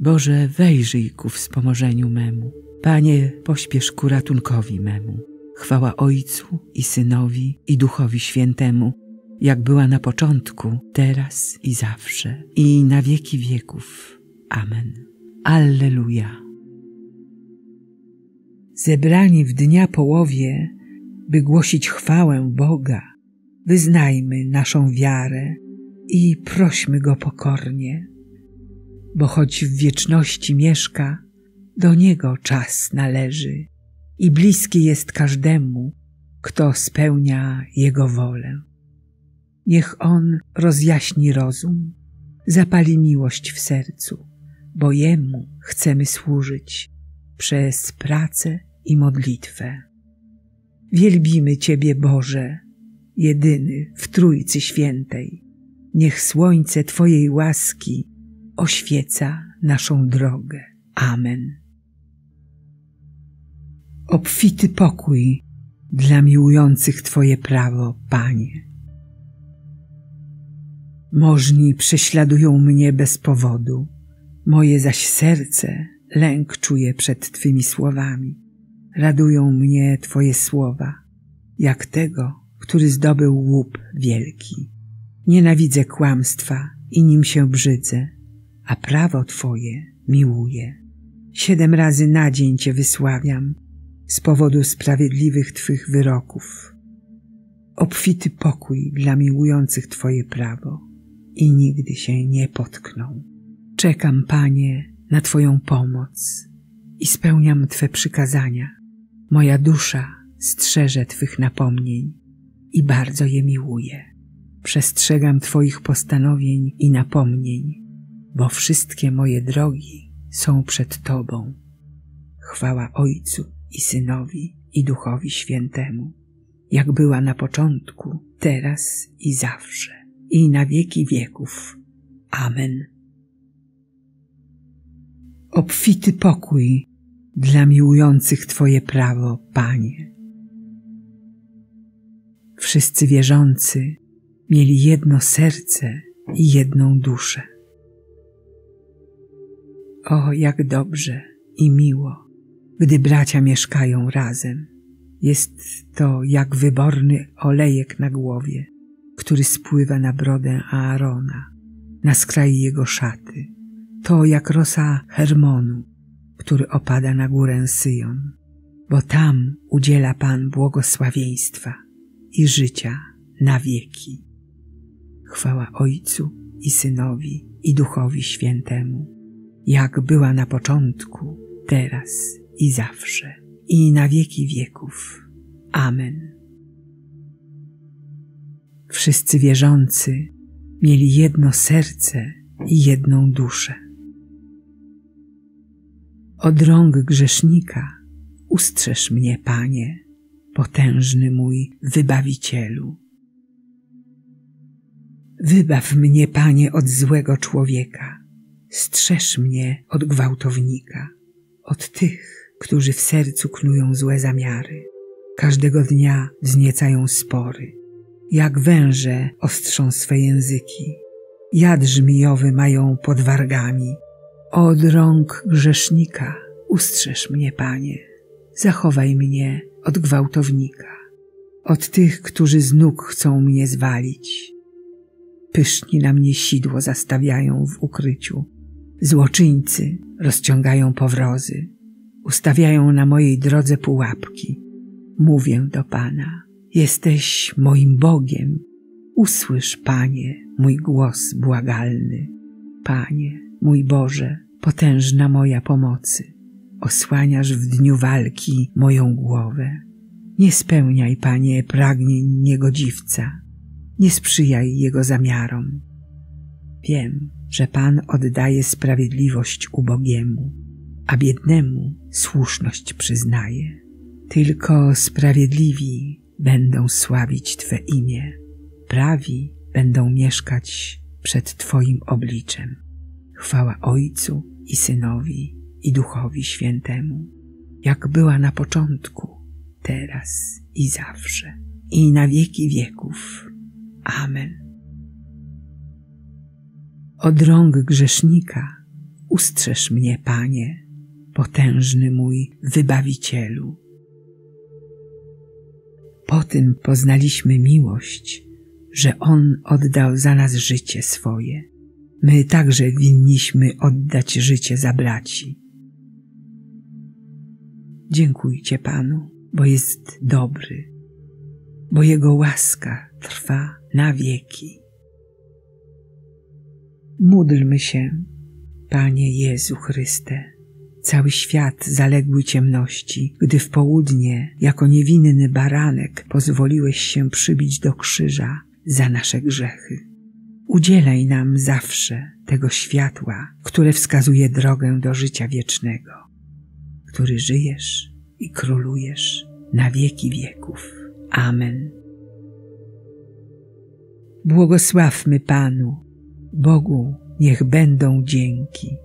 Boże, wejrzyj ku wspomożeniu memu. Panie, pośpiesz ku ratunkowi memu. Chwała Ojcu i Synowi i Duchowi Świętemu, jak była na początku, teraz i zawsze, i na wieki wieków. Amen. Alleluja. Zebrani w dnia połowie, by głosić chwałę Boga, wyznajmy naszą wiarę i prośmy Go pokornie, bo choć w wieczności mieszka, do Niego czas należy i bliski jest każdemu, kto spełnia Jego wolę. Niech On rozjaśni rozum, zapali miłość w sercu, bo Jemu chcemy służyć przez pracę i modlitwę. Wielbimy Ciebie, Boże, jedyny w Trójcy Świętej. Niech słońce Twojej łaski oświeca naszą drogę. Amen. Obfity pokój dla miłujących Twoje prawo, Panie. Możni prześladują mnie bez powodu, moje zaś serce lęk czuje przed Twymi słowami. Radują mnie Twoje słowa, jak tego, który zdobył łup wielki. Nienawidzę kłamstwa i nim się brzydzę, a prawo Twoje miłuję. 7 razy na dzień Cię wysławiam z powodu sprawiedliwych Twych wyroków. Obfity pokój dla miłujących Twoje prawo i nigdy się nie potkną. Czekam, Panie, na Twoją pomoc i spełniam Twe przykazania. Moja dusza strzeże Twych napomnień i bardzo je miłuję. Przestrzegam Twoich postanowień i napomnień, bo wszystkie moje drogi są przed Tobą. Chwała Ojcu i Synowi i Duchowi Świętemu, jak była na początku, teraz i zawsze, i na wieki wieków. Amen. Obfity pokój dla miłujących Twoje prawo, Panie. Wszyscy wierzący mieli jedno serce i jedną duszę. O, jak dobrze i miło, gdy bracia mieszkają razem. Jest to jak wyborny olejek na głowie, który spływa na brodę Aarona, na skraj jego szaty. To jak rosa Hermonu, który opada na górę Syjon, bo tam udziela Pan błogosławieństwa i życia na wieki. Chwała Ojcu i Synowi i Duchowi Świętemu, jak była na początku, teraz i zawsze, i na wieki wieków. Amen. Wszyscy wierzący mieli jedno serce i jedną duszę. Od rąk grzesznika ustrzeż mnie, Panie, potężny mój Wybawicielu. Wybaw mnie, Panie, od złego człowieka, strzeż mnie od gwałtownika, od tych, którzy w sercu knują złe zamiary. Każdego dnia wzniecają spory, jak węże ostrzą swe języki, jad żmijowy mają pod wargami. Od rąk grzesznika ustrzeż mnie, Panie, zachowaj mnie od gwałtownika, od tych, którzy z nóg chcą mnie zwalić. Pyszni na mnie sidło zastawiają w ukryciu, złoczyńcy rozciągają powrozy, ustawiają na mojej drodze pułapki. Mówię do Pana, jesteś moim Bogiem, usłysz, Panie, mój głos błagalny. Panie, mój Boże, potężna moja pomocy, osłaniasz w dniu walki moją głowę. Nie spełniaj, Panie, pragnień niegodziwca, nie sprzyjaj jego zamiarom. Wiem, że Pan oddaje sprawiedliwość ubogiemu, a biednemu słuszność przyznaje. Tylko sprawiedliwi będą sławić Twe imię, prawi będą mieszkać przed Twoim obliczem. Chwała Ojcu i Synowi i Duchowi Świętemu, jak była na początku, teraz i zawsze, i na wieki wieków. Amen. Od rąk grzesznika Ustrzeż mnie, Panie, potężny mój Wybawicielu. Po tym poznaliśmy miłość, że On oddał za nas życie swoje. My także winniśmy oddać życie za braci. Dziękujcie Panu, bo jest dobry, bo Jego łaska trwa na wieki. Módlmy się, Panie Jezu Chryste. Cały świat zaległy ciemności, gdy w południe, jako niewinny baranek, pozwoliłeś się przybić do krzyża za nasze grzechy. Udzielaj nam zawsze tego światła, które wskazuje drogę do życia wiecznego, który żyjesz i królujesz na wieki wieków. Amen. Błogosławmy Panu, Bogu niech będą dzięki.